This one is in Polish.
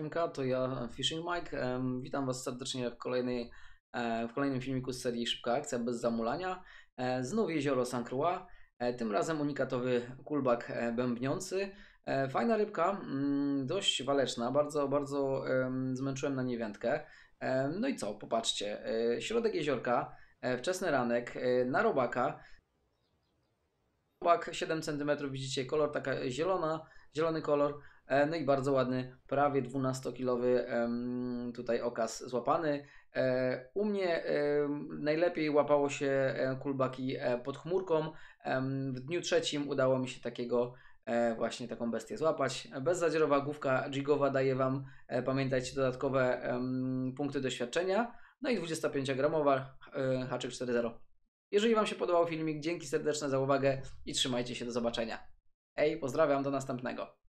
Siemka, to ja Fishing Mike. Witam Was serdecznie w kolejnym filmiku z serii Szybka Akcja bez zamulania. Znów jezioro St. Croix, tym razem unikatowy kulbak bębniący. Fajna rybka, dość waleczna, bardzo zmęczyłem na niej wędkę. No i co, popatrzcie, środek jeziorka, wczesny ranek, na robaka. Robak 7 cm, widzicie kolor taka zielony kolor. No i bardzo ładny, prawie 12-kilowy tutaj okaz złapany. U mnie najlepiej łapało się kulbaki pod chmurką. W dniu trzecim udało mi się właśnie taką bestię złapać. Bezzadzierowa główka jigowa daje Wam, pamiętajcie, dodatkowe punkty doświadczenia. No i 25-gramowa haczyk 4.0. Jeżeli Wam się podobał filmik, dzięki serdeczne za uwagę i trzymajcie się, do zobaczenia. Pozdrawiam, do następnego.